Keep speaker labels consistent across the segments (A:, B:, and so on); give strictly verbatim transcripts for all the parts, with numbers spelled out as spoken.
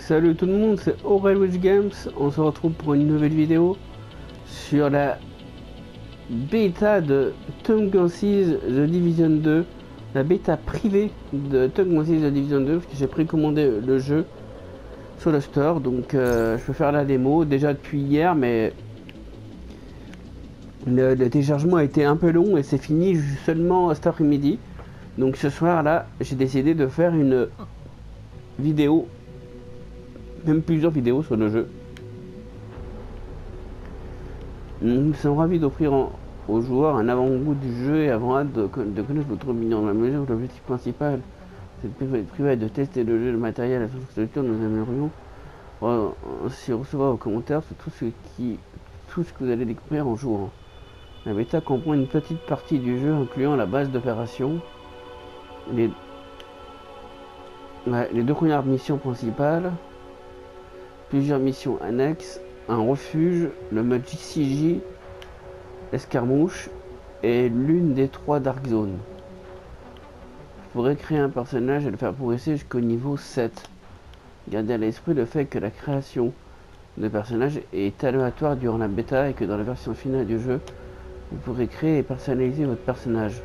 A: Salut tout le monde, c'est Aurel Games. On se retrouve pour une nouvelle vidéo sur la bêta de Tom Clancy's The Division deux, la bêta privée de Tom Clancy's The Division deux, parce que j'ai précommandé le jeu sur le store, donc euh, je peux faire la démo déjà depuis hier, mais le, le téléchargement a été un peu long et c'est fini seulement cet après-midi. Donc ce soir là, j'ai décidé de faire une vidéo, même plusieurs vidéos sur le jeu. Nous sommes ravis d'offrir aux joueurs un avant-goût du jeu et avons hâte de, de connaître votre opinion. Dans la mesure où l'objectif principal c'est privé de tester le jeu, le matériel, la structure, nous aimerions aussi recevoir vos commentaires sur tout ce, qui, tout ce que vous allez découvrir en jouant. La bêta comprend une petite partie du jeu incluant la base d'opération, les, ouais, les deux premières missions principales, plusieurs missions annexes, un refuge, le mode J C J, escarmouche et l'une des trois Dark Zones. Vous pourrez créer un personnage et le faire progresser jusqu'au niveau sept. Gardez à l'esprit le fait que la création de personnages est aléatoire durant la bêta et que dans la version finale du jeu, vous pourrez créer et personnaliser votre personnage.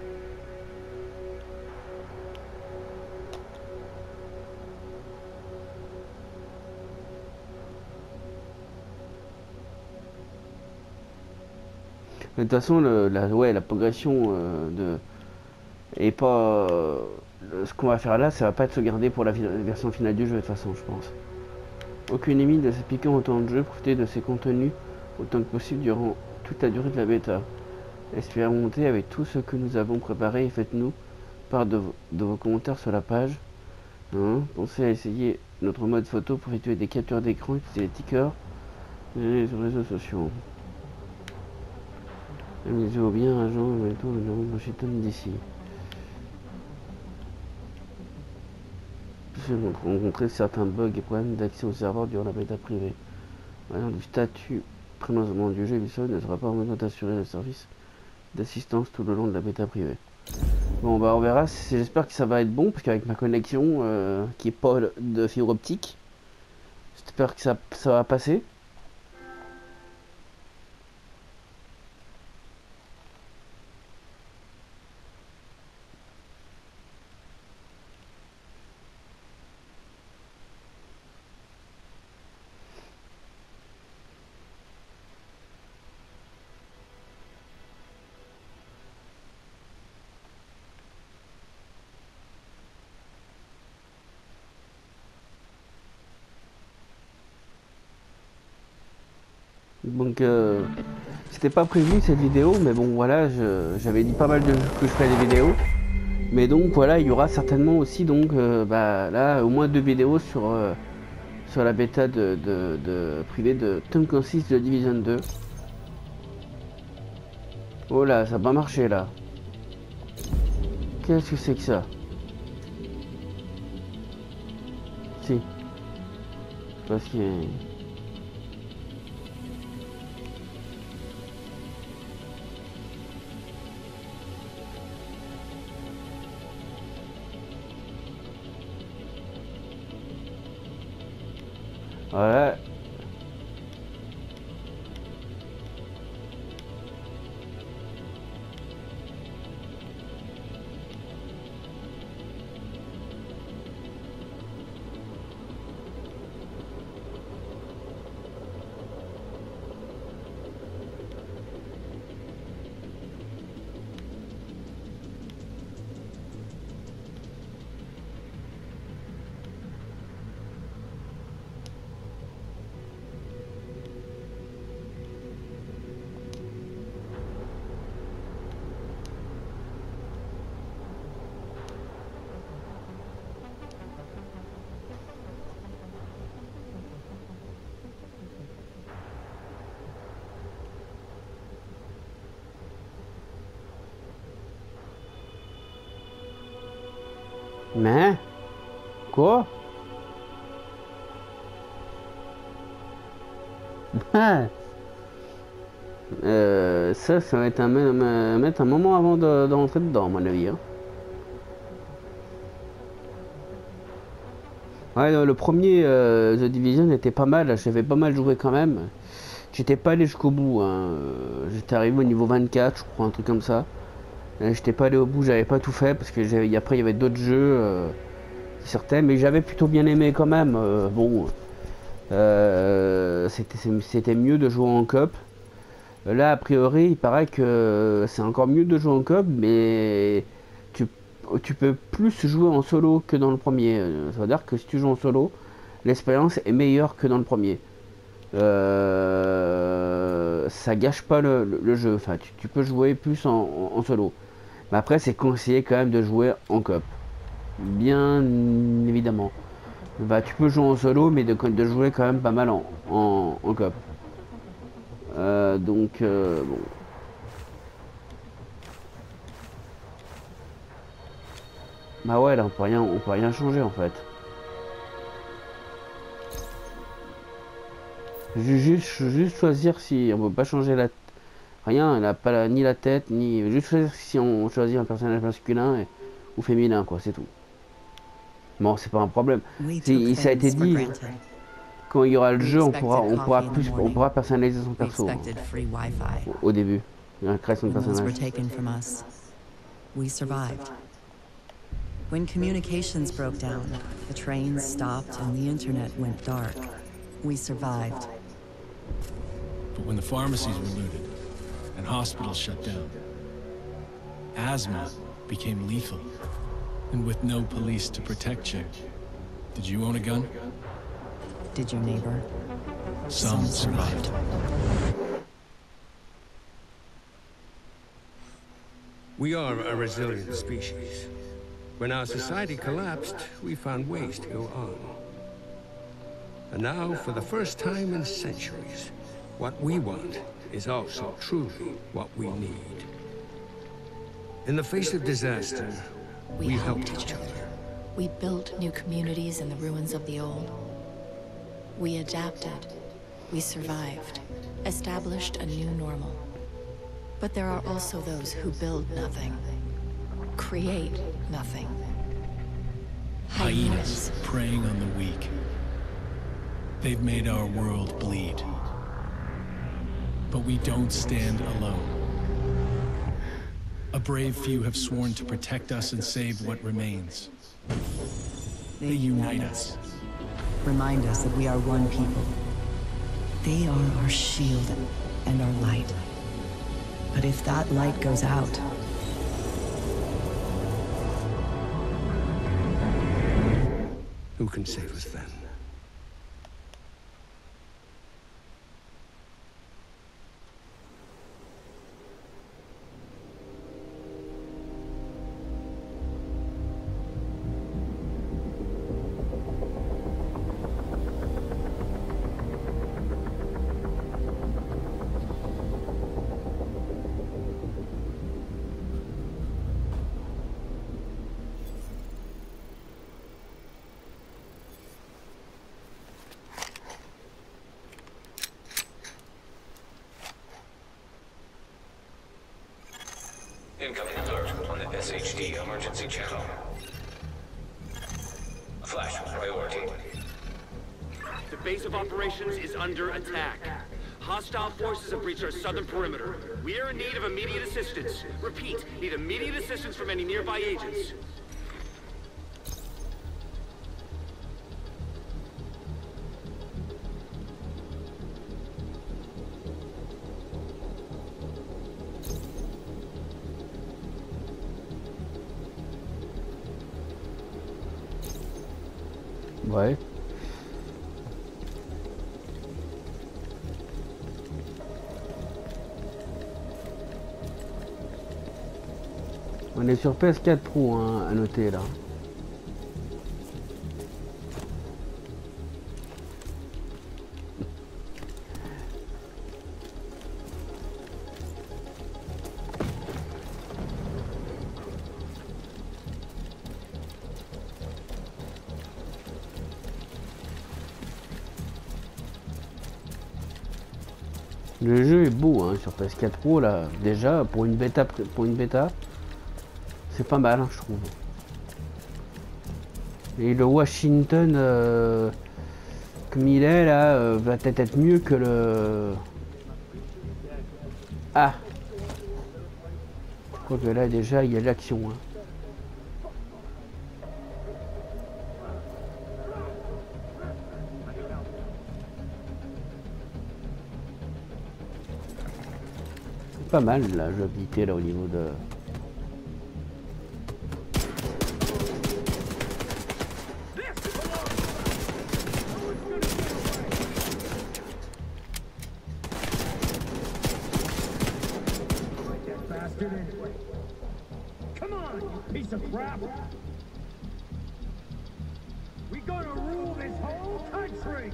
A: De toute façon, le, la, ouais, la progression euh, de et pas euh, ce qu'on va faire là, ça va pas être sauvegardé pour la, la version finale du jeu de toute façon, je pense. Aucune limite de s'appliquer en temps de jeu. Profitez de ces contenus autant que possible durant toute la durée de la bêta. Expérimentez avec tout ce que nous avons préparé et faites-nous part de, de vos commentaires sur la page. Hein, pensez à essayer notre mode photo pour effectuer des captures d'écran, utiliser les tickers et les réseaux sociaux. Amusez-vous bien, agent, et mettons le nom de Washington d'ici. J'ai rencontré certains bugs et problèmes d'accès au serveur durant la bêta privée. Maintenant, du statut prénoncement du jeu, Ubisoft ne sera pas en mesure d'assurer le service d'assistance tout le long de la bêta privée. Bon, bah on verra. J'espère que ça va être bon, parce qu'avec ma connexion euh, qui est pas de fibre optique, j'espère que ça, ça va passer. Donc euh, c'était pas prévu cette vidéo, mais bon voilà, j'avais dit pas mal de que je ferais des vidéos, mais donc voilà, il y aura certainement aussi donc euh, bah là au moins deux vidéos sur euh, sur la bêta de, de, de privée de Tom Clancy's The Division deux. Oh là, ça n'a pas marché là. Qu'est-ce que c'est que ça? Si. Parce que voilà. Mais quoi? euh, ça, ça va être un, mettre un moment avant de, de rentrer dedans, à mon avis. Hein. Ouais, non, le premier euh, The Division était pas mal, j'avais pas mal joué quand même. J'étais pas allé jusqu'au bout, hein. Euh, J'étais arrivé au niveau vingt-quatre, je crois, un truc comme ça. Euh, J'étais pas allé au bout, j'avais pas tout fait parce que j'ai- après il y avait d'autres jeux euh, qui sortaient, mais j'avais plutôt bien aimé quand même. Euh, bon, euh, c'était c'était mieux de jouer en coop. Euh, Là, a priori, il paraît que c'est encore mieux de jouer en coop, mais tu, tu peux plus jouer en solo que dans le premier. Euh, Ça veut dire que si tu joues en solo, l'expérience est meilleure que dans le premier. Euh, ça gâche pas le, le- le jeu. Enfin, tu, tu peux jouer plus en, en- en solo. Mais après, c'est conseillé quand même de jouer en coop. Bien évidemment. Bah, tu peux jouer en solo, mais de, de jouer quand même pas mal en, en, en coop. Euh, donc, euh, bon. Bah ouais, là, on peut rien, on peut rien changer en fait. Ju- Juste, juste choisir si on peut pas changer la rien, elle a pas la- ni la tête ni juste choisir si on choisit un personnage masculin et- ou féminin quoi, c'est tout. Bon, c'est pas un problème.
B: We took
A: C'est- Ça a été
B: things for
A: dit.
B: granted.
A: Quand il y aura le
B: We
A: jeu, on pourra,
B: expected
A: on pourra
B: coffee in the
A: plus, on
B: morning.
A: pourra personnaliser son
B: We
A: perso hein,
B: expected free Wi-Fi.
A: au, au début, la création de
B: When those were
A: personnage.
B: taken from us, we survived. When communications broke down, the trains stopped and the internet went dark, we survived.
C: But when the pharmacies were looted and hospitals shut down, asthma became lethal. And with no police to protect you, did you own a gun?
B: Did your neighbor?
C: Some survived.
D: We are a resilient species. When our society collapsed, we found ways to go on. And now, for the first time in centuries, what we want is also truly what we need. In the face of disaster,
E: We,
D: we
E: helped
D: helped
E: each
D: each
E: other.
D: other.
E: We built new communities in the ruins of the old. We adapted. We survived. Established a new normal. But there are also those who build nothing. Create nothing.
C: Hyenas preying on the weak. They've made our world bleed. But we don't stand alone. A brave few have sworn to protect us and save what remains. They unite us.
B: Remind us that we are one people. They are our shield and our light. But if that light goes out,
D: Who can save us then?
F: Incoming alert on the S H D emergency channel. Flash priority.
G: The base of operations is under attack. Hostile forces have breached our southern perimeter. We are in need of immediate assistance. Repeat, need immediate assistance from any nearby agents.
A: Ouais. On est sur P S quatre Pro hein, à noter là. Le jeu est beau hein, sur P S quatre Pro là. Déjà pour une bêta, pour une bêta, c'est pas mal hein, je trouve. Et le Washington, euh, comme il est là, euh, va peut-être être mieux que le... Ah. Je crois que là déjà il y a de l'action. Hein. C'est pas mal la jouabilité là au niveau de...
H: Come on, you piece of crap! We gonna rule this whole country!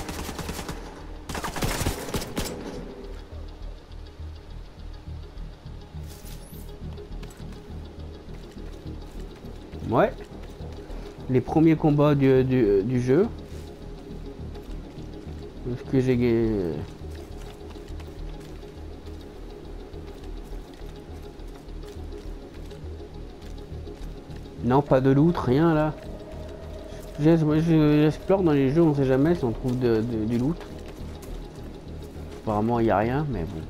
A: Ouais. Les premiers combats du, du, du jeu. Ce que j'ai... Non, pas de loot, rien là. J'explore dans les jeux, on sait jamais si on trouve de, de, du loot. Apparemment, il n'y a rien, mais bon.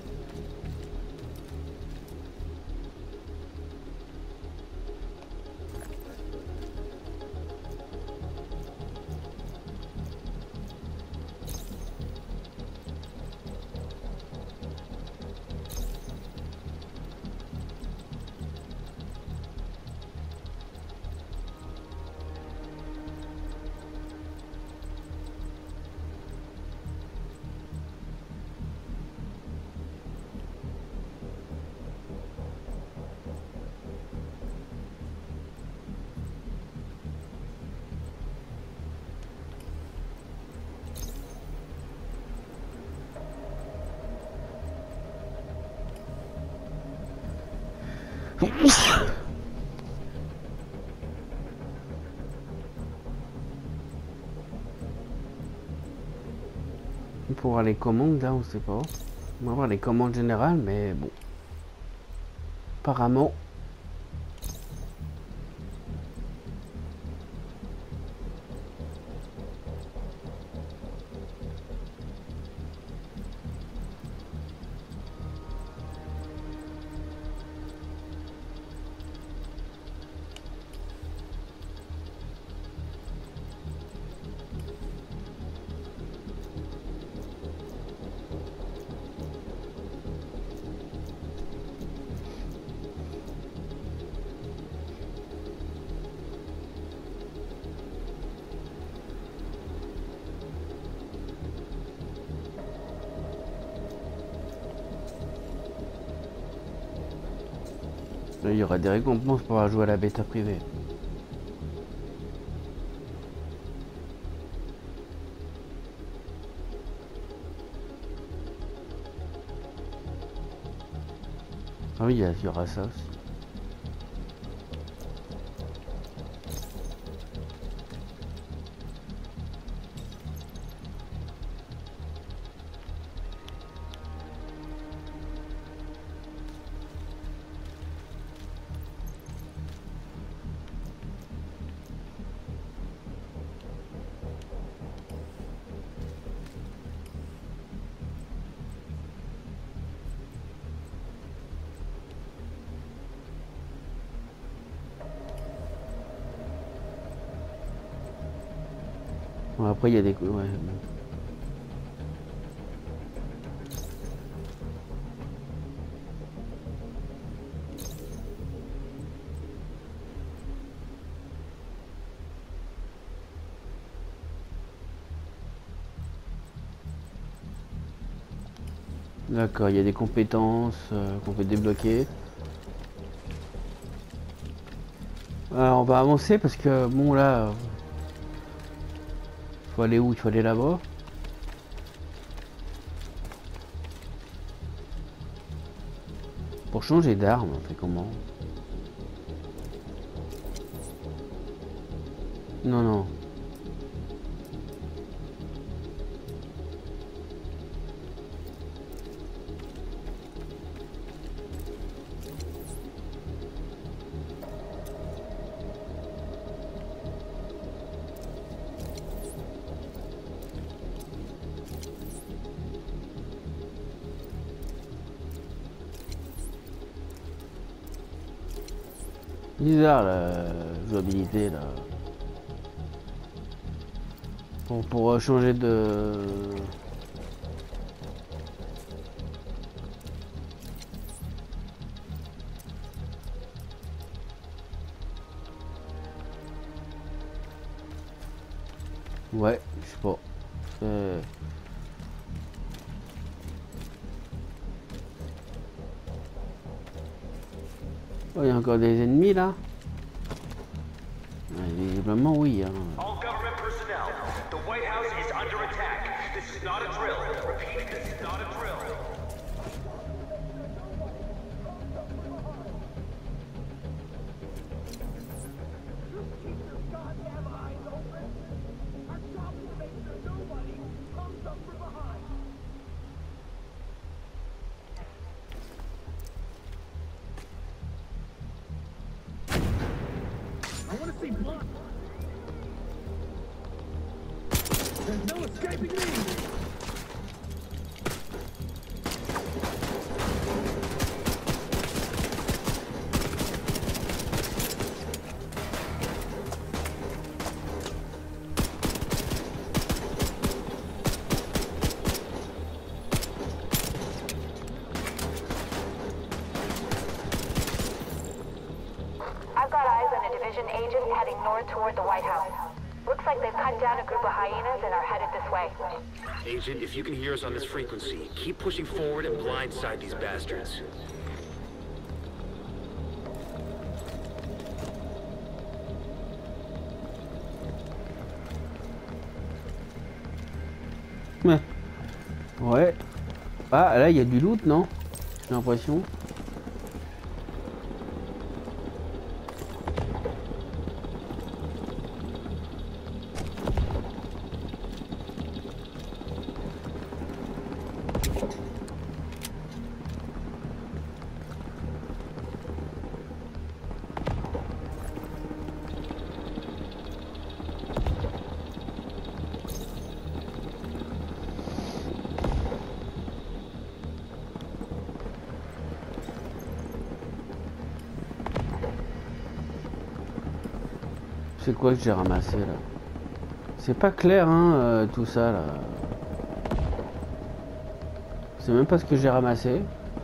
A: Pour voir les commandes là, on sait pas. On va voir les commandes générales, mais bon. Apparemment. Il y aura des récompenses pour avoir joué à la bêta privée. Ah oui, il y aura ça aussi. Bon, après il y a des... Ouais. D'accord, il y a des compétences euh, qu'on peut débloquer. Alors on va avancer parce que bon là... Faut aller où? Il faut aller là-bas. Pour changer d'arme, on fait comment? Non, non. Bizarre la jouabilité là. Pour, pour changer de... Ouais, je sais pas. Euh... Oh, il y a encore des ennemis là. Ouais, visiblement oui. Hein.
G: All government personnel, the White House is under attack. This is not a drill. Repeat, this is not a drill.
H: I want to see blood. There's no escaping me.
I: I've got eyes on a division agent heading north toward the White House. Looks like they've cut down a group of hyenas and are headed this way.
G: Agent, if you can hear us on this frequency, keep pushing forward and blindside these bastards.
A: Ouais. Ouais. Ah, là, il y a du loot, non? J'ai l'impression. C'est quoi que j'ai ramassé là? C'est pas clair hein, euh, tout ça là. C'est même pas ce que j'ai ramassé.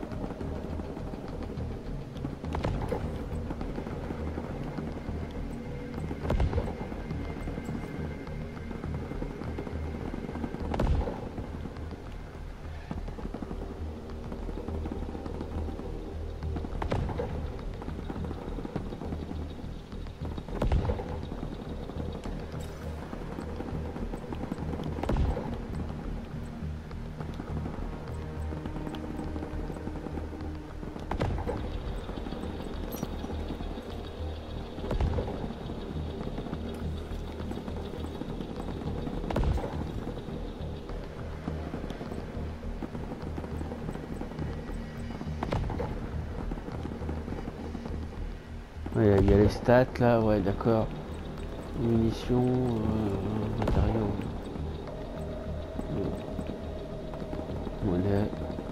A: Il ouais, y, y a les stats là, ouais d'accord. Munitions, euh, matériaux. Monnaie.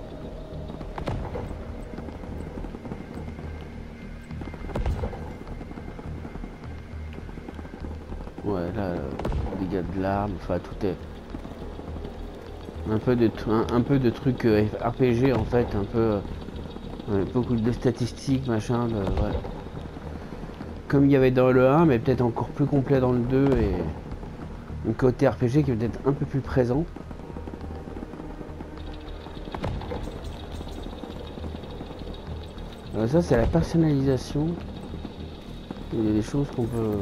A: Ouais là, dégâts de l'arme, enfin tout est. Un peu de, un, un peu de trucs euh, R P G en fait, un peu. Euh, beaucoup de statistiques, machin, de, ouais. Comme il y avait dans le un, mais peut-être encore plus complet dans le deux, et un côté R P G qui est peut-être un peu plus présent. Alors ça c'est la personnalisation. Il y a des choses qu'on peut...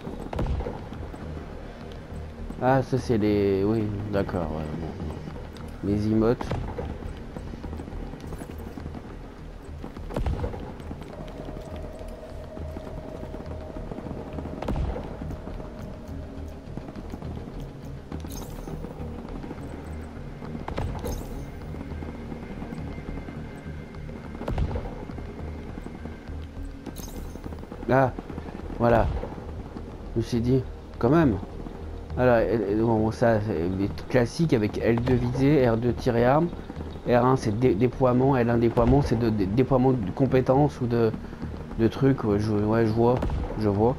A: Ah ça c'est les... Oui d'accord, ouais, bon. Les emotes. Là, voilà. Je me suis dit, quand même. Alors, bon, ça, c'est classique avec L deux visée, R deux tiré arme. R un, c'est dé déploiement. L un, déploiement, c'est de, de déploiement de compétences ou de, de trucs. Ouais, je, ouais, je vois, je vois.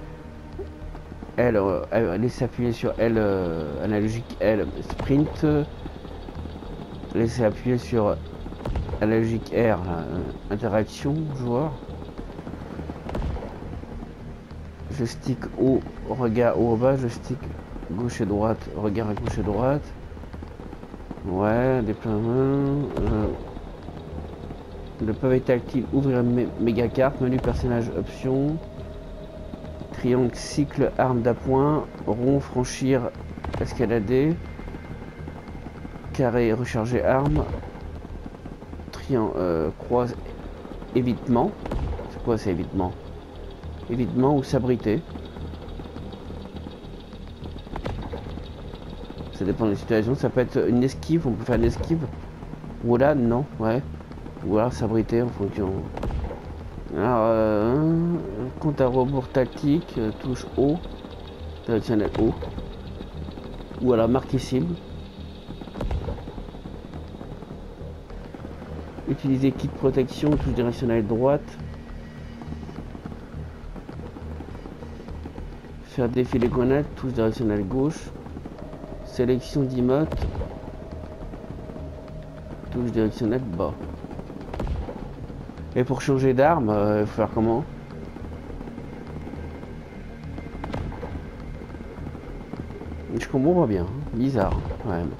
A: L, euh, elle, laissez appuyer sur L euh, analogique L sprint. Laissez appuyer sur analogique R là, euh, interaction joueur. Je stick haut, regard haut bas, je stick gauche et droite, regard à gauche et droite. Ouais, déploiement. Euh, le pavé tactile, ouvrir mé méga carte, menu personnage option. Triangle, cycle, arme d'appoint, rond, franchir, escalader, carré, recharger arme, triangle, euh, croise, évitement. C'est quoi c'est évitement? Évitement ou s'abriter. Ça dépend des situations, ça peut être une esquive, on peut faire une esquive. Ou là, non, ouais. Ou alors s'abriter en fonction. Alors, euh, compte à rebours tactique, euh, touche haut, directionnel haut, ou alors marquer cible. Utiliser kit protection, touche directionnelle droite. Faire défiler grenade, touche directionnelle gauche. Sélection d'emote, touche directionnelle bas. Et pour changer d'arme, il euh, faut faire comment? Je comprends pas bien, hein. Bizarre, quand même.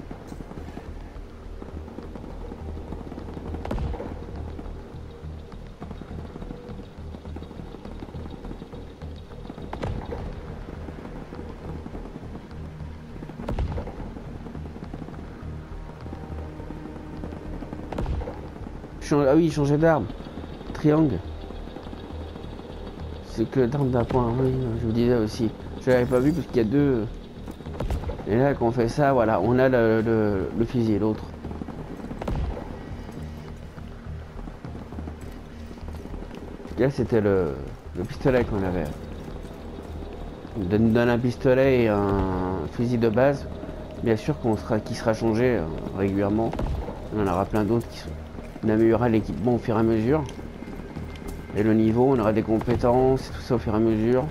A: Ah oui, changer d'arme. Triangle. C'est que d'arme d'appoint, oui, je vous disais aussi. Je l'avais pas vu parce qu'il y a deux. Et là, quand on fait ça, voilà, on a le, le, le fusil, l'autre. Là, c'était le, le pistolet qu'on avait. On donne, donne un pistolet et un fusil de base. Bien sûr qu'on sera, qui sera changé euh, régulièrement. On en aura plein d'autres qui sont. On améliorera l'équipement au fur et à mesure. Et le niveau, on aura des compétences, tout ça au fur et à mesure.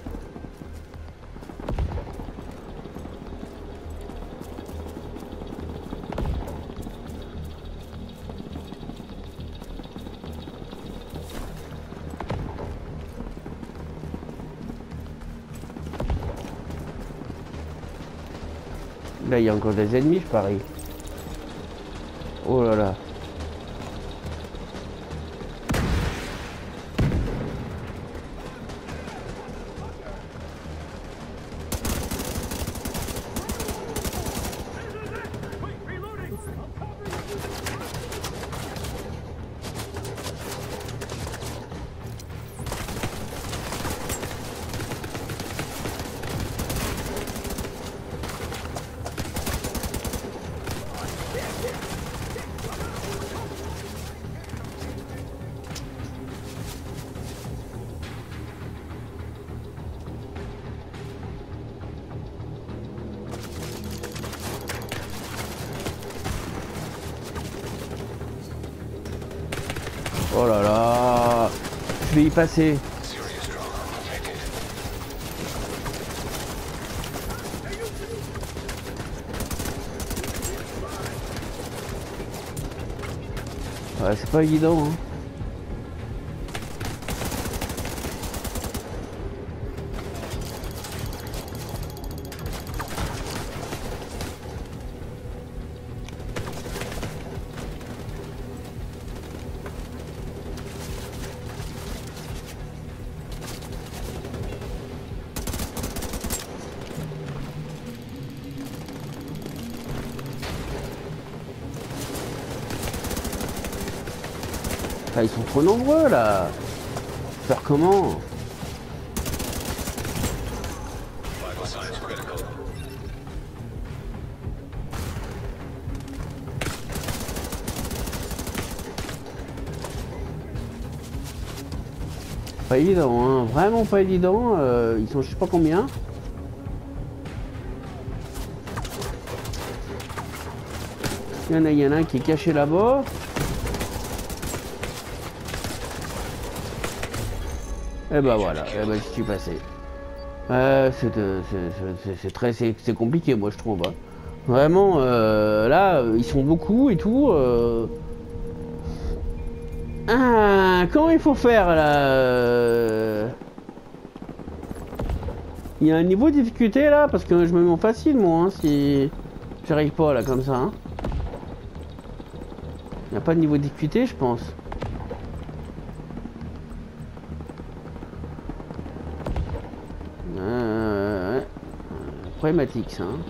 A: Là, il y a encore des ennemis, je parie. Oh là là. Oh là là, je vais y passer. Ouais, c'est pas évident, hein. Ah, ils sont trop nombreux là. Faire comment? Pas évident, hein. Vraiment pas évident. Euh, ils sont je sais pas combien. Il y en a, il y en a un qui est caché là-bas. Et bah voilà, et bah, je suis passé. Euh, c'est très c'est compliqué, moi je trouve. Hein. Vraiment, euh, là, ils sont beaucoup et tout. Euh... Ah, comment il faut faire là? Il y a un niveau de difficulté là, parce que je me mets en facile moi, hein, si j'arrive pas là comme ça. Hein. Il n'y a pas de niveau de difficulté, je pense. Euh, ouais. Problématique ça. Hein.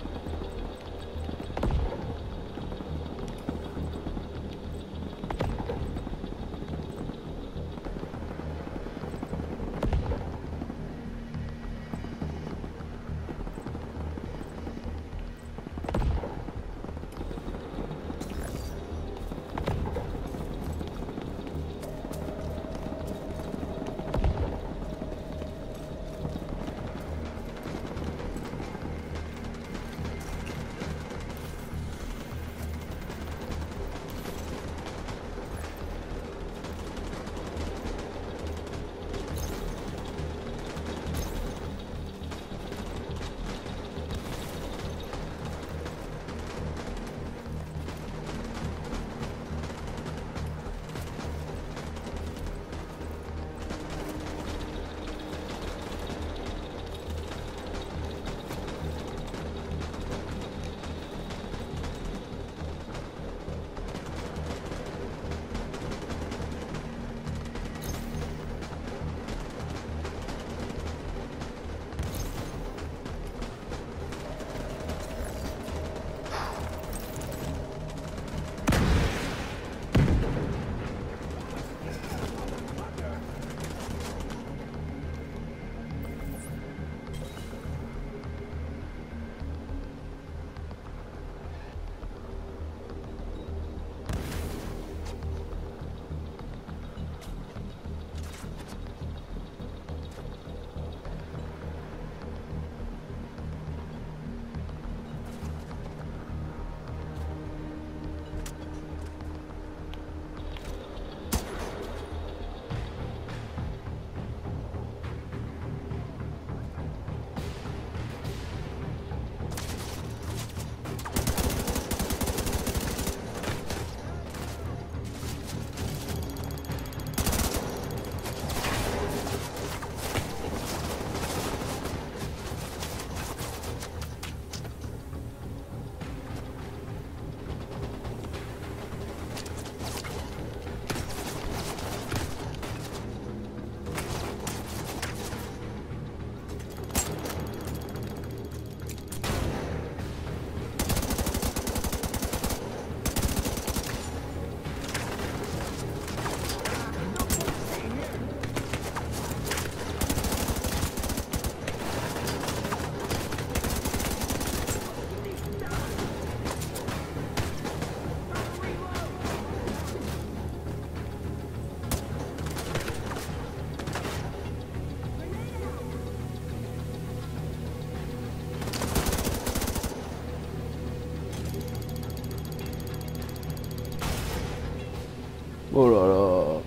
A: Oh là là.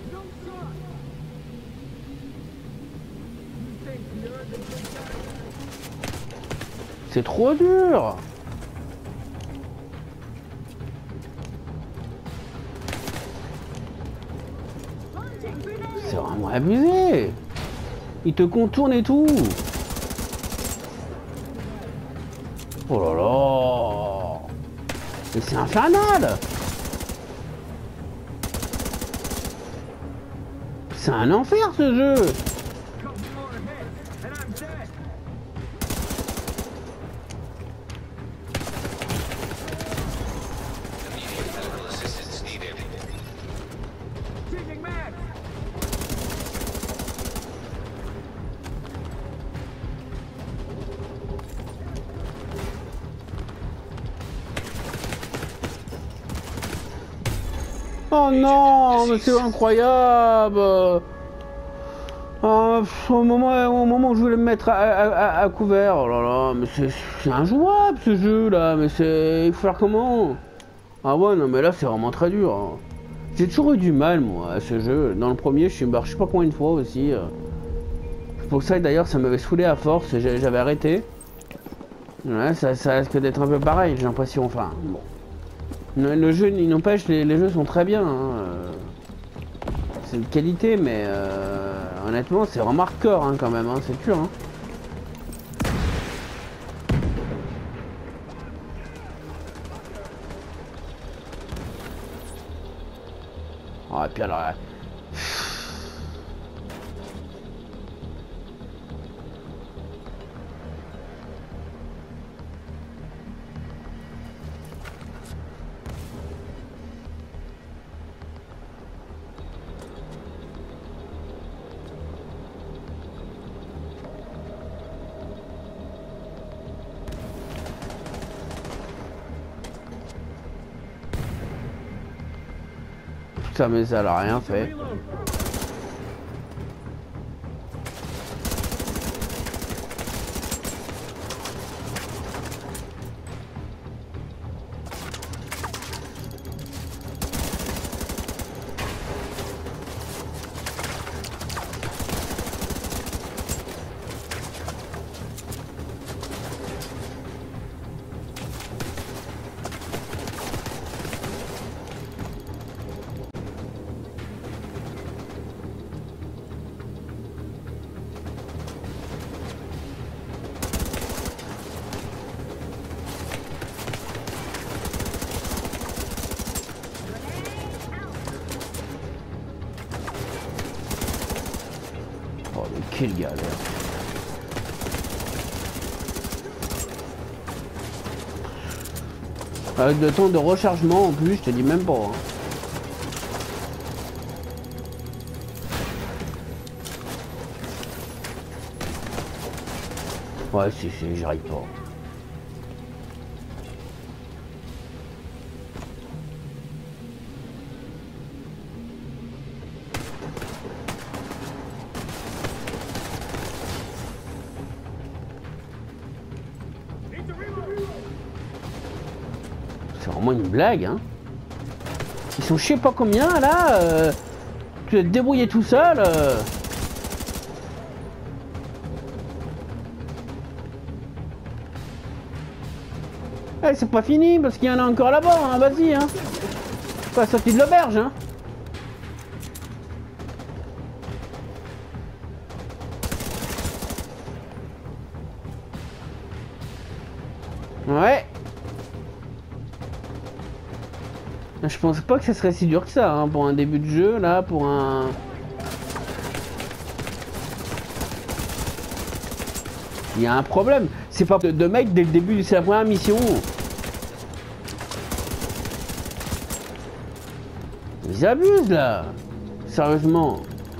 A: C'est trop dur. C'est vraiment abusé. Il te contourne et tout. Oh là là. Mais c'est infernal. C'est un enfer ce jeu. Oh non, mais c'est incroyable. Euh, au, moment, au moment où je voulais me mettre à, à, à couvert, oh là là, mais c'est injouable ce jeu là, mais c'est... il faut faire comment? Ah ouais, non mais là c'est vraiment très dur. Hein. J'ai toujours eu du mal moi à ce jeu. Dans le premier, je suis barre je sais pas combien de fois aussi. Pour ça d'ailleurs ça m'avait saoulé à force, j'avais arrêté. Ouais, ça, ça risque d'être un peu pareil, j'ai l'impression. Enfin, bon. Le, le jeu, il n'empêche, les, les jeux sont très bien. Hein. C'est une qualité, mais euh, honnêtement, c'est vraiment hardcore hein, quand même, hein. C'est dur. Hein. Oh, et puis alors... Ça, mais ça n'a rien fait. Quelle galère. Avec le temps de rechargement en plus, je te dis même pas. Hein. Ouais, si, si, j'arrive pas. C'est vraiment une blague, hein. Ils sont je sais pas combien, là. Euh, tu vas te débrouiller tout seul. Euh. Eh, c'est pas fini, parce qu'il y en a encore là-bas, hein. Vas-y, hein. Pas sorti de l'auberge, hein. Ouais. Je pense pas que ça serait si dur que ça hein, pour un début de jeu là, pour un... Il y a un problème. C'est pas de, de mec dès le début, c'est la première mission. Ils abusent là. Sérieusement.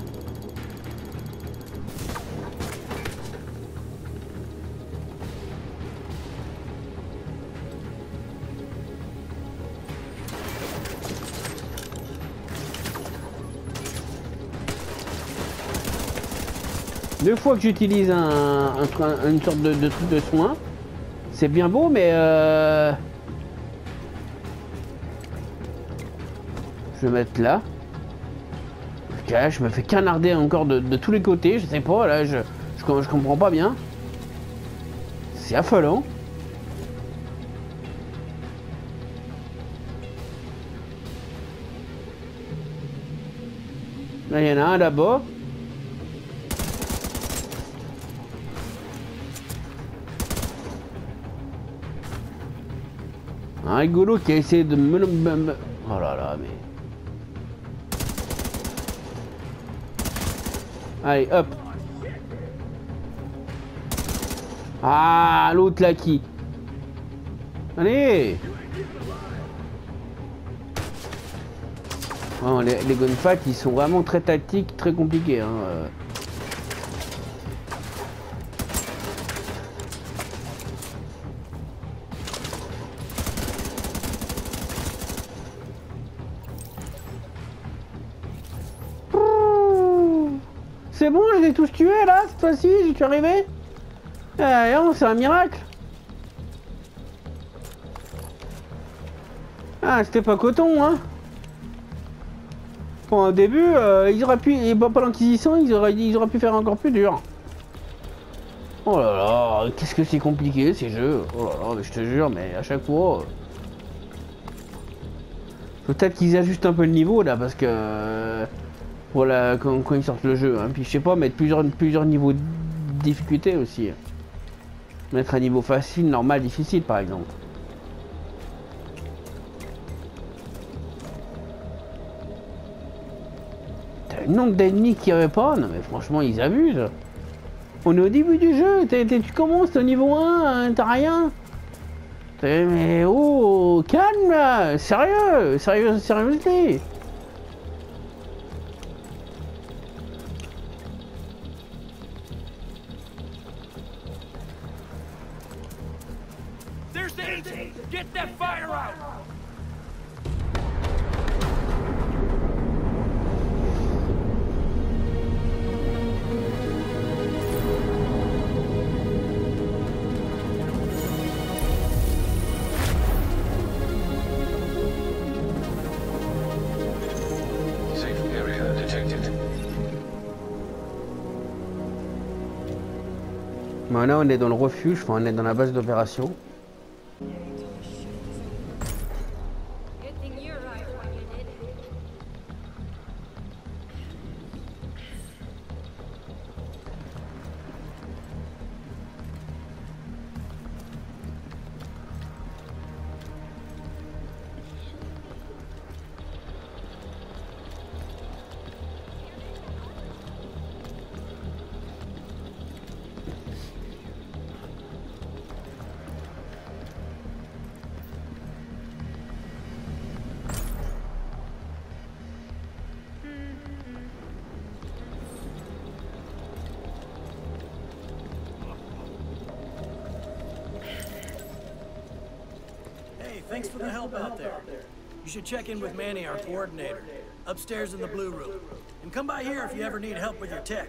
A: Deux fois que j'utilise un, un, un, une sorte de, de truc de soin, c'est bien beau, mais euh... je vais mettre là. Okay, je me fais canarder encore de, de tous les côtés, je sais pas, là, je, je, je comprends pas bien. C'est affolant. Là, il y en a un là-bas. Un rigolo qui a essayé de me... Oh là là, mais... Allez, hop. Ah, l'autre là qui... Allez. Oh, les, les gunfights, ils sont vraiment très tactiques, très compliqués. Hein. C'est bon, je les ai tous tués là, cette fois-ci, j'y suis arrivé. Eh non, c'est un miracle. Ah, c'était pas coton, hein. Pour un début, euh, ils auraient pu, et pas l'Inquisition, ils auraient, ils auraient pu faire encore plus dur. Oh là là, qu'est-ce que c'est compliqué ces jeux. Oh là là, mais je te jure, mais à chaque fois... Peut-être qu'ils ajustent un peu le niveau là, parce que... Voilà, quand, quand ils sortent le jeu. Hein. Puis je sais pas, mettre plusieurs, plusieurs niveaux de difficulté aussi. Mettre un niveau facile, normal, difficile par exemple. T'as le nombre d'ennemis qui répondent, mais franchement ils abusent. On est au début du jeu, t'es, t'es, tu commences au niveau un, hein, t'as rien. T'es, mais oh, calme là, sérieux, sérieux, sérieuseté.
H: Get that fire out!
F: Safe area detected.
A: Maintenant on est dans le refuge, enfin on est dans la base d'opération.
J: Thanks for the help out there. You should check in with Manny, our coordinator, upstairs in the Blue Room. And come by here if you ever need help with your tech.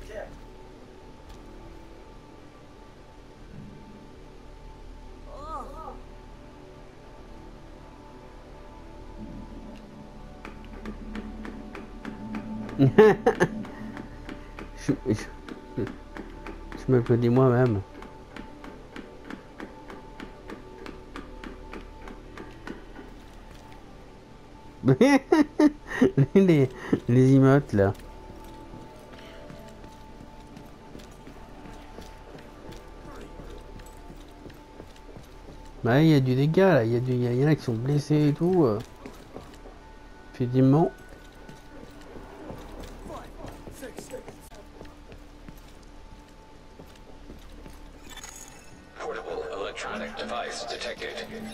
A: je, je, je m'applaudis moi-même. les, les emotes là. Bah il y a du dégât là, il y a du, il y en a qui sont blessés et tout. Euh. Effectivement.
F: Portable electronic device detected.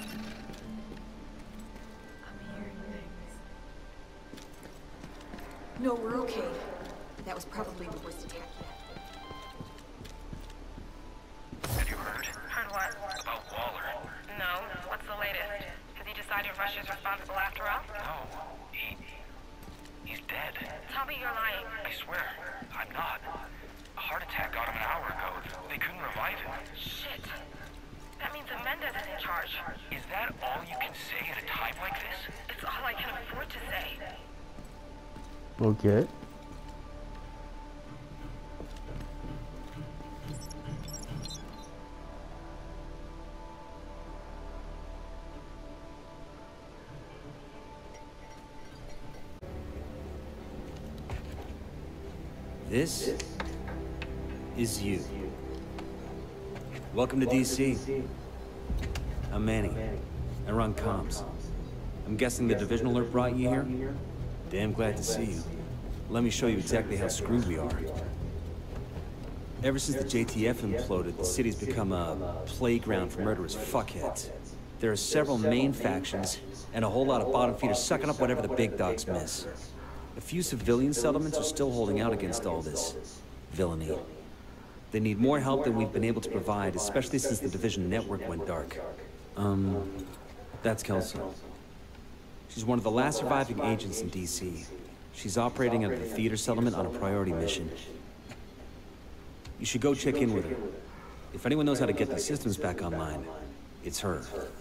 K: No, we're okay. That was probably the worst attack yet.
F: Have you heard?
L: Heard what?
F: About Waller.
L: No. What's the latest? Has he decided Russia's responsible after all?
F: No. He... He's dead.
L: Tell me you're lying.
F: I swear. I'm not. A heart attack got him an hour ago. They couldn't revive him.
L: Shit. That means that Mendez is in charge.
F: Is that all you can say at a time like this?
L: It's all I can afford to say.
A: Okay.
M: This is you. Welcome to D C. I'm Manny. I run comms. I'm guessing the division alert brought you here? Damn glad to see you. Let me show you exactly how screwed we are. Ever since the J T F imploded, the city's become a playground for murderous fuckheads. There are several main factions, and a whole lot of bottom feeders sucking up whatever the big dogs miss. A few civilian settlements are still holding out against all this villainy. They need more help than we've been able to provide, especially since the Division network went dark. Um, that's Kelsey. She's one of the last surviving agents in D C. She's operating out of the theater settlement on a priority mission. You should go check in with her. If anyone knows how to get these systems back online, it's her.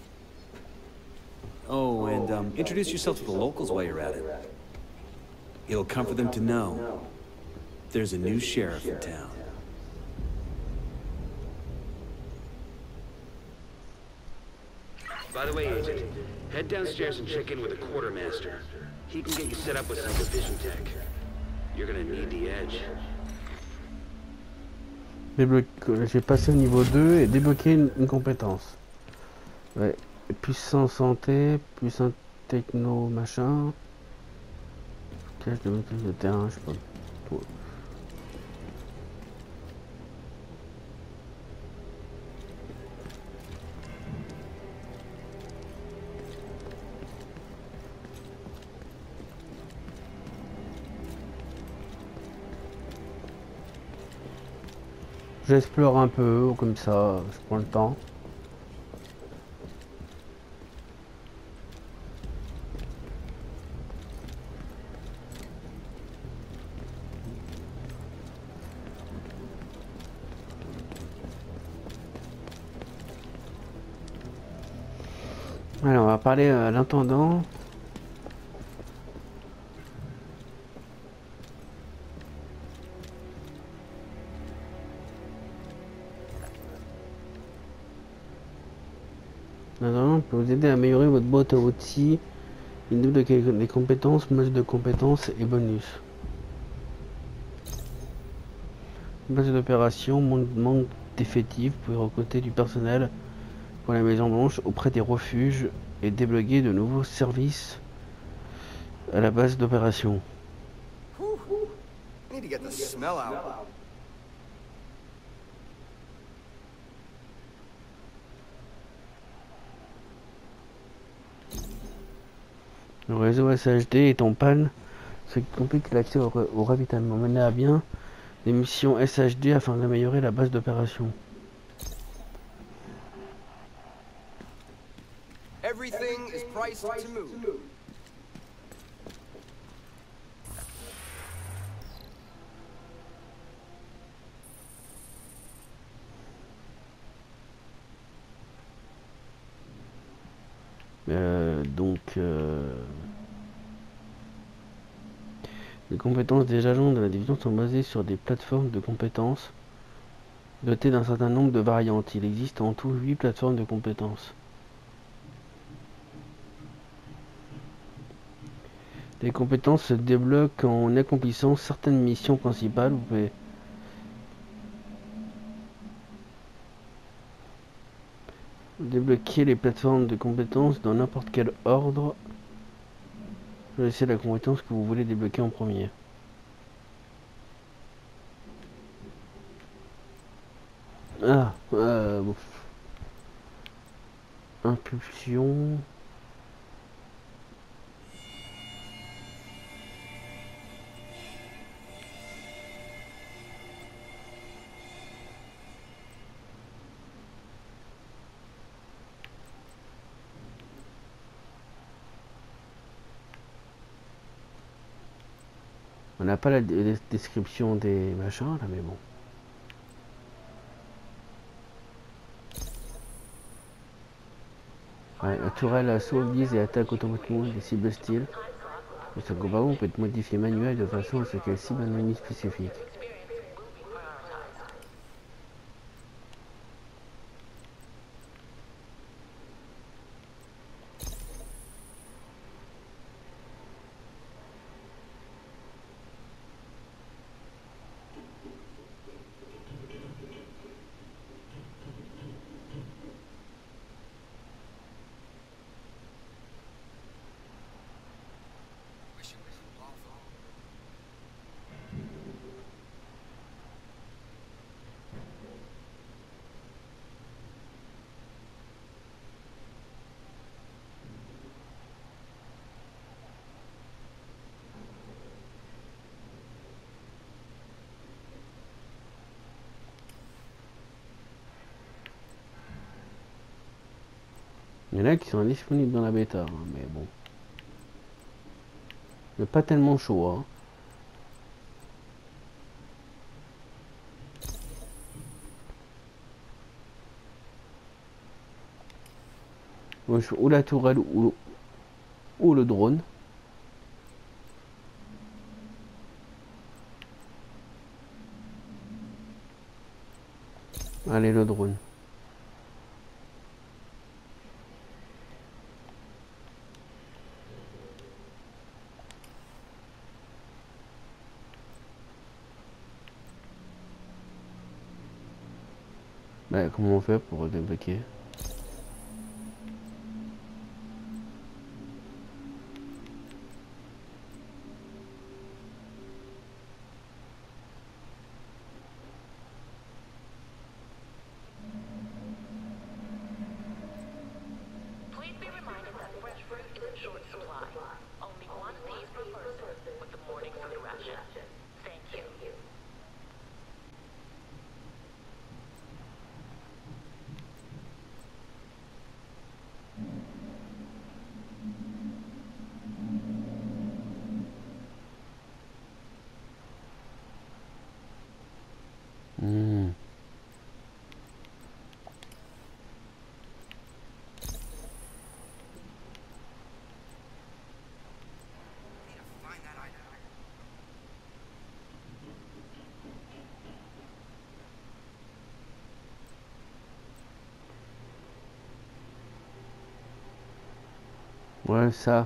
M: Oh, and um, introduce yourself to the locals while you're at it. It'll comfort them to know there's a new sheriff in town.
G: By the way, Agent, head downstairs and check in with the quartermaster. He can get you set up with some division tech. You're gonna need the edge.
A: J'ai passé au niveau deux et débloqué une, une compétence. Ouais. Puissance santé, puissance techno machin. Cache de maîtrise de terrain, je sais pas. Tout. J'explore un peu, comme ça, je prends le temps. Alors, on va parler à l'intendant. L'intendant peut vous aider à améliorer votre boîte à outils. Il double des compétences, match de compétences et bonus. Base d'opération, manque, manque d'effectifs. Vous pouvez recruter du personnel pour la Maison Blanche auprès des refuges et débloquer de nouveaux services à la base d'opération. Le réseau S H D est en panne, ce qui complique l'accès au, au ravitaillement. Menez à bien des missions S H D afin d'améliorer la base d'opération.
N: Everything is priced to move.
A: Euh, donc, euh... les compétences des agents de la division sont basées sur des plateformes de compétences dotées d'un certain nombre de variantes. Il existe en tout huit plateformes de compétences. Les compétences se débloquent en accomplissant certaines missions principales. Vous pouvez débloquer les plateformes de compétences dans n'importe quel ordre. Choisissez la compétence que vous voulez débloquer en premier. Ah, euh, bon. Impulsion. On n'a pas la description des machins là, mais bon. Ouais, la tourelle assaut, vise et attaque automatiquement des cibles hostiles. Le sacobaron peut être modifié manuel de façon à ce qu'elle cible un ennemi spécifique. Il y en a qui sont disponibles dans la bêta, hein, mais bon. Il n'y a pas tellement chaud, hein. Ou la tourelle ou, ou le drone. Allez, le drone. Bah, comment on fait pour débloquer? Mmh. Ouais, ça.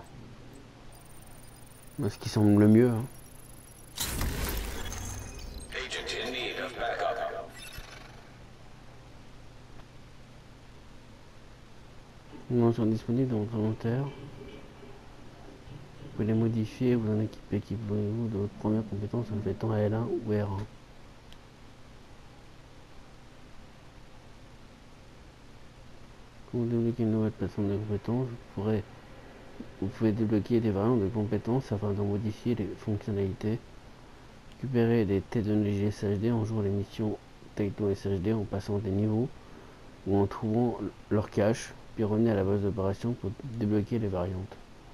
A: Ce qui semble le mieux. Hein. Non, sont disponibles dans votre inventaire. Vous pouvez les modifier, vous en équipez, équipez-vous de votre première compétence en mettant L un ou R un. Quand vous débloquez une nouvelle plateforme de compétences, vous, pourrez, vous pouvez débloquer des variantes de compétences afin de modifier les fonctionnalités. Récupérer des technologies S H D en jouant les missions Techno S H D en passant des niveaux ou en trouvant leur cache, puis revenez à la base d'opération pour débloquer les variantes.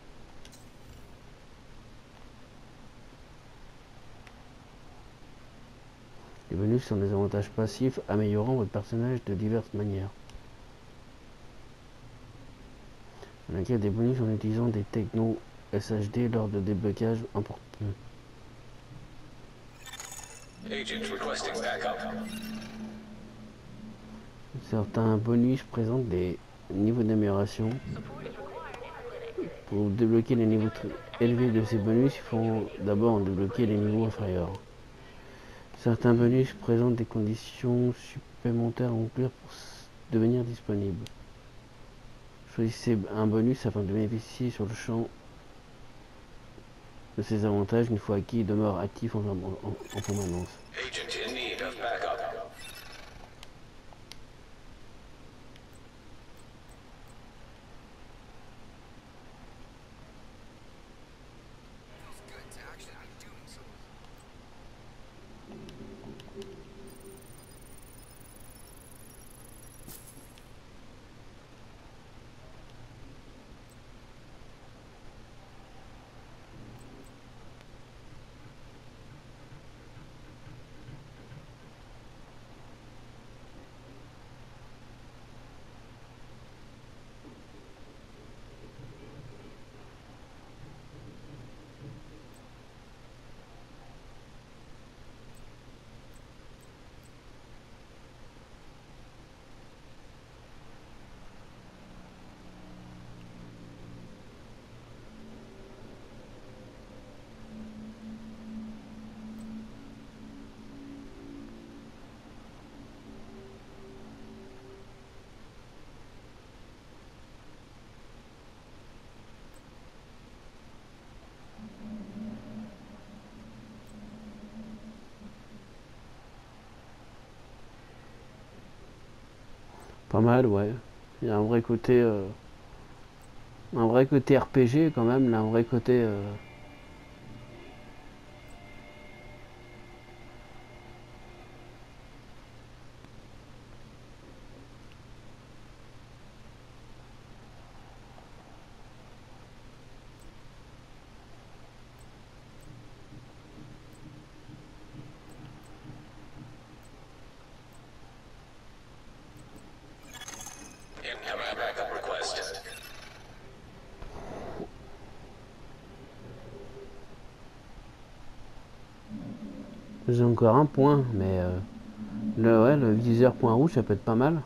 A: Les bonus sont des avantages passifs améliorant votre personnage de diverses manières. On acquiert des bonus en utilisant des technos S H D lors de déblocages importants. Certains bonus présentent des niveaux d'amélioration. Pour débloquer les niveaux élevés de ces bonus, il faut d'abord en débloquer les niveaux inférieurs. Certains bonus présentent des conditions supplémentaires à remplir pour devenir disponibles. Choisissez un bonus afin de bénéficier sur le champ de ces avantages une fois acquis, demeure actif en, en, en permanence. Pas mal, ouais. Il y a un vrai côté... Euh, un vrai côté R P G quand même, là, un vrai côté... Euh, J'ai encore un point, mais euh, le, ouais, le viseur point rouge, ça peut être pas mal.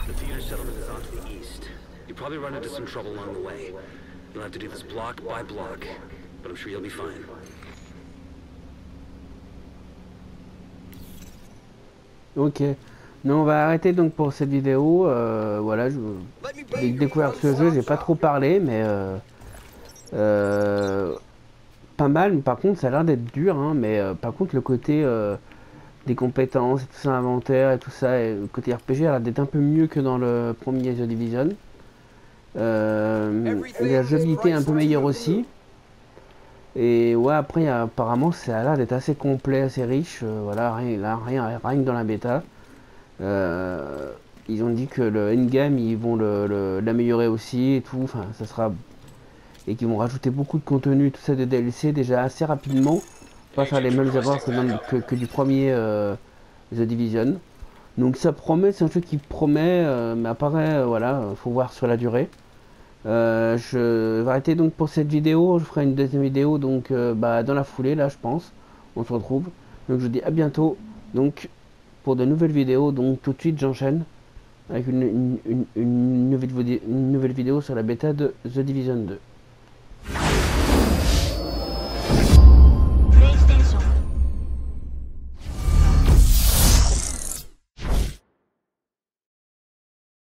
G: The theater settlement is on to the east. You'll probably run into some trouble along the way. You'll have to do this block by block, but I'm sure you'll be fine.
A: Ok, non, on va arrêter donc pour cette vidéo. Euh, voilà, je j'ai découvert ce jeu, j'ai pas trop parlé, mais euh, euh, pas mal. Mais par contre, ça a l'air d'être dur, hein, mais euh, par contre, le côté euh, des compétences, et tout ça, inventaire et tout ça, et le côté R P G a l'air d'être un peu mieux que dans le premier The Division. Euh, la jouabilité est un peu meilleure aussi. Et ouais, après, a, apparemment, ça a l'air d'être assez complet, assez riche. Euh, voilà, rien, là, rien, rien que dans la bêta. Euh, ils ont dit que le endgame, ils vont l'améliorer aussi et tout. Enfin, ça sera. Et qu'ils vont rajouter beaucoup de contenu, tout ça de D L C déjà assez rapidement. Pas faire les mêmes avoirs que, que, que du premier euh, The Division. Donc ça promet, c'est un jeu qui promet, euh, mais apparaît, euh, voilà, faut voir sur la durée. Euh, je vais arrêter donc pour cette vidéo, je ferai une deuxième vidéo donc euh, bah, dans la foulée là je pense, on se retrouve. Donc je vous dis à bientôt donc pour de nouvelles vidéos, donc tout de suite j'enchaîne avec une, une, une, une, nouvelle, une nouvelle vidéo sur la bêta de The Division deux.